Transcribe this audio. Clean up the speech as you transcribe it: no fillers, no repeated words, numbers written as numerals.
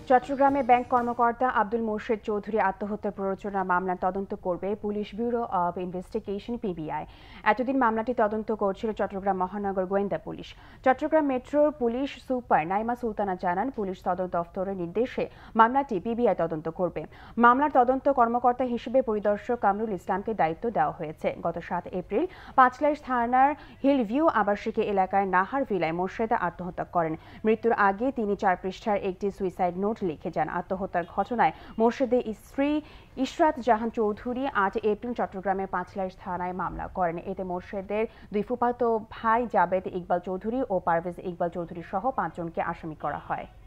চট্টগ্রামে ব্যাংক কর্মকর্তা আব্দুল মোর্শেদ চৌধুরী আত্মহত্যার প্ররোচনা মামলার তদন্ত করবে police bureau of investigation PBI. এতদিন মামলাটি তদন্ত করছিল চট্টগ্রাম মহানগর গোয়েন্দা পুলিশ। চট্টগ্রাম মেট্রোর পুলিশ সুপার নাইমা সুলতানা জানান, পুলিশ তদন্ত দফতরের নির্দেশে মামলাটি পিবিআই তদন্ত করবে। মামলার তদন্ত কর্মকর্তা হিসেবে পরিদর্শক কামরুল ইসলামকে দায়িত্ব দেওয়া হয়েছে। গত 7 এপ্রিল পাঁচলাইশ থানার হিলভিউ আবাসিক এলাকায় নাহার ভিলায় মোর্শেদা আত্মহত্যা করেন। মৃত্যুর আগে তিনি 4 পৃষ্ঠার একটি সুইসাইড নোট লিখে যান। আত্মহত্যার ঘটনায় মোর্শেদের স্ত্রী ইশরাত জাহান চৌধুরী 8 এপ্রিল চট্টগ্রামে পাঁচলাইশ থানায় মামলা করেন। এতে মোর্শেদের 2 ফুফাতো ভাই জাবেদ ইকবাল চৌধুরী ও পারভেজ ইকবাল চৌধুরী সহ 5 জনকে আসামি করা হয়।